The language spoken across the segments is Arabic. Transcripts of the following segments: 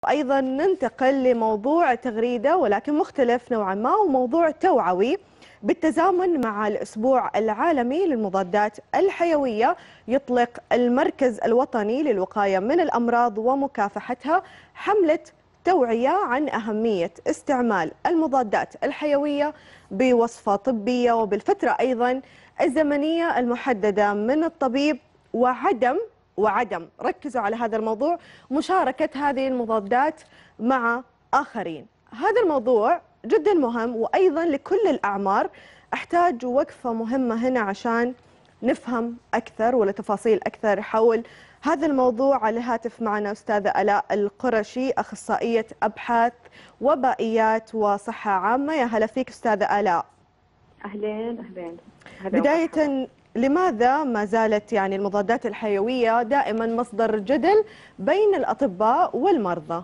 أيضا ننتقل لموضوع تغريدة ولكن مختلف نوعا ما، وموضوع توعوي بالتزامن مع الأسبوع العالمي للمضادات الحيوية. يطلق المركز الوطني للوقاية من الأمراض ومكافحتها حملة توعية عن أهمية استعمال المضادات الحيوية بوصفة طبية وبالفترة أيضا الزمنية المحددة من الطبيب، وعدم ركزوا على هذا الموضوع مشاركة هذه المضادات مع آخرين. هذا الموضوع جدا مهم، وأيضا لكل الأعمار. أحتاج وقفة مهمة هنا عشان نفهم أكثر ولتفاصيل أكثر حول هذا الموضوع. على الهاتف معنا أستاذة آلاء القرشي، أخصائية أبحاث وبائيات وصحة عامة. يا هلا فيك أستاذة آلاء. أهلين أهلين. بداية، لماذا ما زالت المضادات الحيوية دائما مصدر جدل بين الأطباء والمرضى؟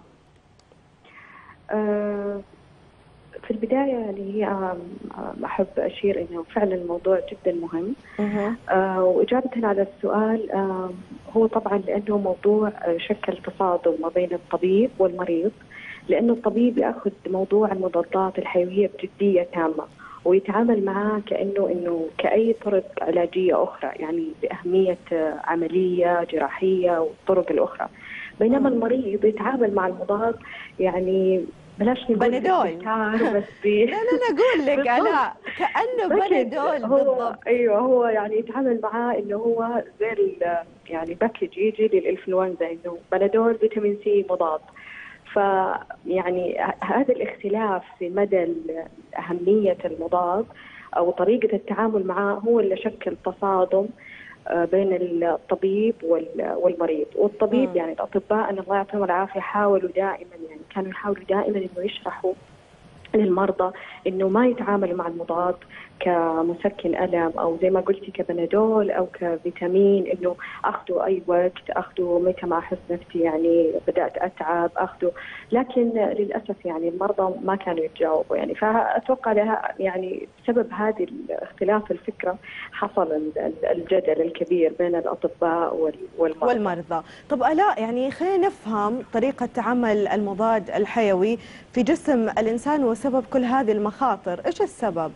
في البداية هي أحب أشير إنه فعلا الموضوع جدا مهم. وإجابة على السؤال، هو طبعا لأنه موضوع شكل تصادم ما بين الطبيب والمريض، لأنه الطبيب يأخذ موضوع المضادات الحيوية بجدية تامة ويتعامل معاه كأنه كأي طرق علاجية أخرى، يعني بأهمية عملية جراحية والطرق الأخرى. بينما المريض يتعامل مع المضاد يعني بلاش نقول بنادول بس لا أقول لك لا، كأنه بنادول بالضبط. أيوه، هو يعني يتعامل معاه إنه هو زي يعني باكج يجي للإنفلونزا، إنه بنادول فيتامين سي مضاد. فيعني هذا الاختلاف في مدى أهمية المضاد أو طريقة التعامل معه هو اللي شكل تصادم بين الطبيب والمريض. والطبيب يعني الأطباء أن الله يعطيهم العافية حاولوا دائما، يعني كانوا يحاولوا دائما إنه يشرحوا للمرضى إنه ما يتعاملوا مع المضاد كمسكن ألم أو زي ما قلتي كبنادول أو كفيتامين، إنه أخذوا أي وقت، أخذوا متى ما أحس نفسي يعني بدأت أتعب أخذوا. لكن للأسف يعني المرضى ما كانوا يتجاوبوا، يعني فأتوقع لها يعني بسبب هذه الاختلاف الفكرة حصل الجدل الكبير بين الأطباء والمرضى. طب آلاء، يعني خلينا نفهم طريقة عمل المضاد الحيوي في جسم الإنسان وسبب كل هذه المخاطر. إيش السبب؟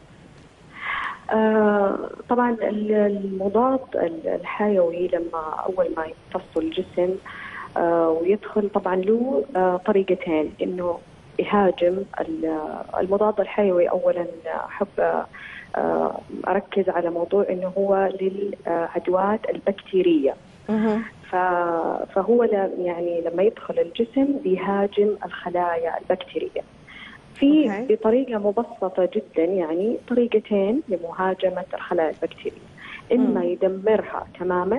طبعا المضاد الحيوي لما أول ما يمتص الجسم ويدخل طبعا له طريقتين إنه يهاجم المضاد الحيوي. أولا أحب أركز على موضوع إنه هو للعدوات البكتيرية. فهو يعني لما يدخل الجسم بيهاجم الخلايا البكتيرية بطريقة مبسطة جدا، يعني طريقتين لمهاجمة الخلايا البكتيرية. إما يدمرها تماما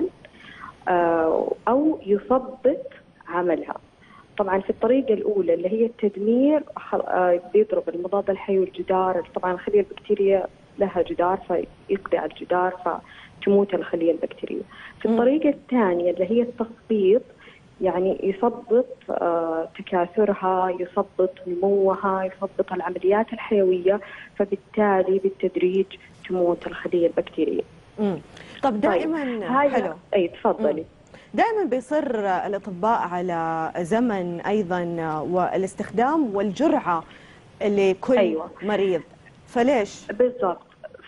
أو يثبط عملها. طبعا في الطريقة الأولى اللي هي التدمير بيضرب المضاد الحيوي الجدار. طبعا الخلية البكتيرية لها جدار فيقضي على الجدار فتموت الخلية البكتيرية. في الطريقة الثانية اللي هي التثبيط، يعني يثبط تكاثرها، يثبط نموها، يثبط العمليات الحيوية، فبالتالي بالتدريج تموت الخلية البكتيرية. طب دائما حلو. أي تفضلي. دائما بيصر الأطباء على زمن أيضا والاستخدام والجرعة لكل مريض، فليش؟ بالضبط.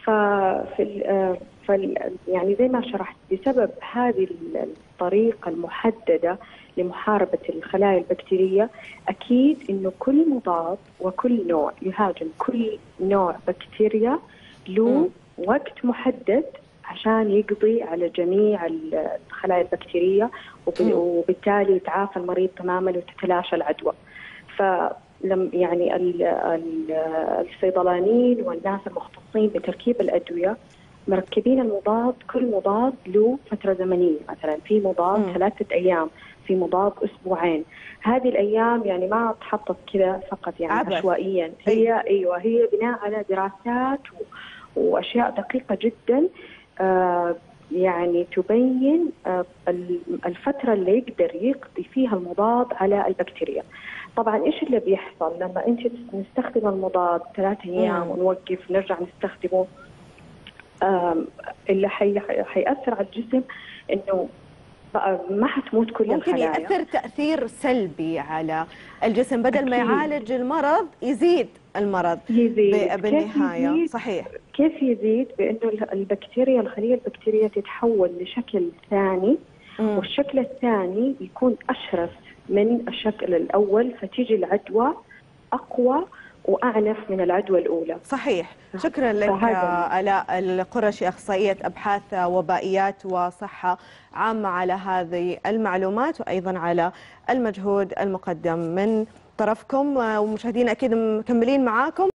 يعني زي ما شرحت، بسبب هذه الطريقة المحددة لمحاربة الخلايا البكتيرية، أكيد إنه كل مضاد وكل نوع يهاجم كل نوع بكتيريا له وقت محدد عشان يقضي على جميع الخلايا البكتيرية، وبالتالي يتعافى المريض تماما وتتلاشى العدوى. يعني الصيدلانيين والناس المختصين بتركيب الأدوية مركبين المضاد، كل مضاد له فترة زمنية. مثلا في مضاد 3 أيام، في مضاد أسبوعين. هذه الأيام يعني ما تحطت كذا فقط يعني عشوائيا. هي بناء على دراسات وأشياء دقيقة جدا يعني تبين الفترة اللي يقدر يقضي فيها المضاد على البكتيريا. طبعا إيش اللي بيحصل لما أنت نستخدم المضاد 3 أيام ونوقف نرجع نستخدمه؟ اللي حيأثر على الجسم إنه ما حتموت كل ممكن الخلايا. يأثر تأثير سلبي على الجسم، بدل ما أكيد. يعالج المرض يزيد المرض يزيد. بالنهاية. يزيد؟ صحيح. كيف يزيد؟ بأنه البكتيريا، الخلية البكتيرية تتحول لشكل ثاني، والشكل الثاني يكون أشرس من الشكل الأول، فتيجي العدوى أقوى وأعنف من العدوى الأولى. صحيح. شكرا لك آلاء القرشي، أخصائية أبحاث وبائيات وصحة عامة، على هذه المعلومات وأيضا على المجهود المقدم من طرفكم. ومشاهدينا أكيد مكملين معاكم.